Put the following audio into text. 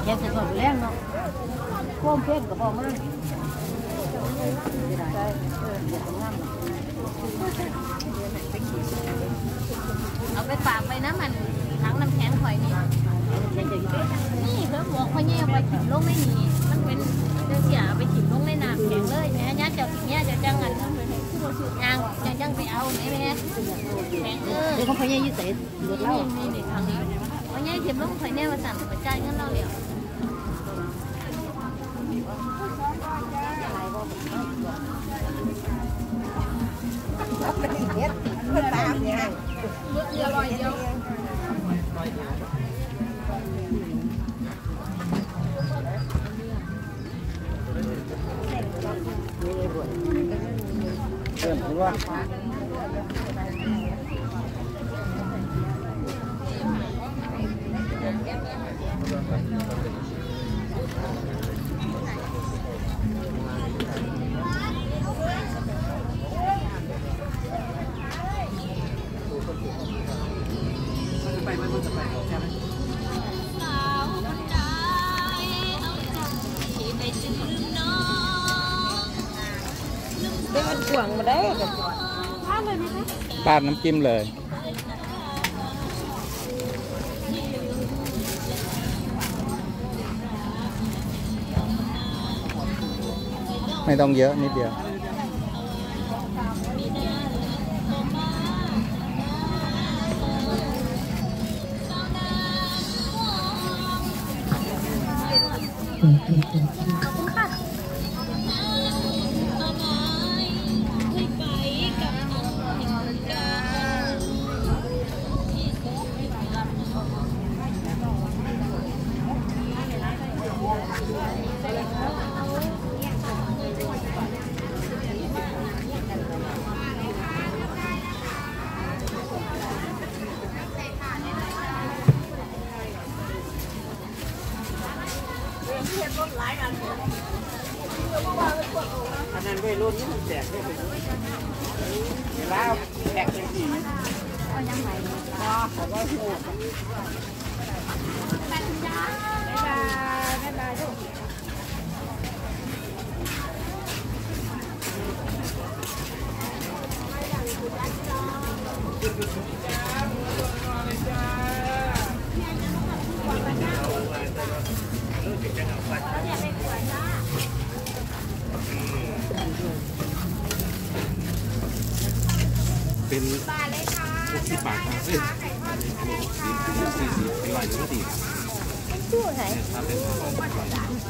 กจะสดแรงเนาะโค้งเพ่งกับบอกมันเอาไปฝากไปนะมันทั้งน้ำแข็งข่อยนี่นี่เพิ่มบอกเขาเนี่ยไปถิ่มลงไม่มีมันเป็นเรื่องเสียไปถิ่มลงในน้ำแข็งเลยแม่ย่าเจ้าถิ่มเนี่ยจะจังงันยังไปเอาไหนแม่แข็งเดี๋ยวเขาพยายามยืดเสร็จรถเล่านี่ทางนี้พยายามถิ่มลงข่อยเนี่ยมาสั่งหัวใจเงินเราเดียวตามเนี่ยเยอะร้อยเดียวเริ่มถึงว่าได้มันกวางมาได้กันราดน้ำจิ้มเลย ไม่ต้องเยอะนิดเดียวอันนั้นวัยรุ่นนี่มันแจกได้เลยแล้วแจกเป็นสีก็ยังไงอ๋อแต่ว่าหัวบ๊ายบายลูกเป็น60 บาทครับ40เป็น100ก็ดีครับ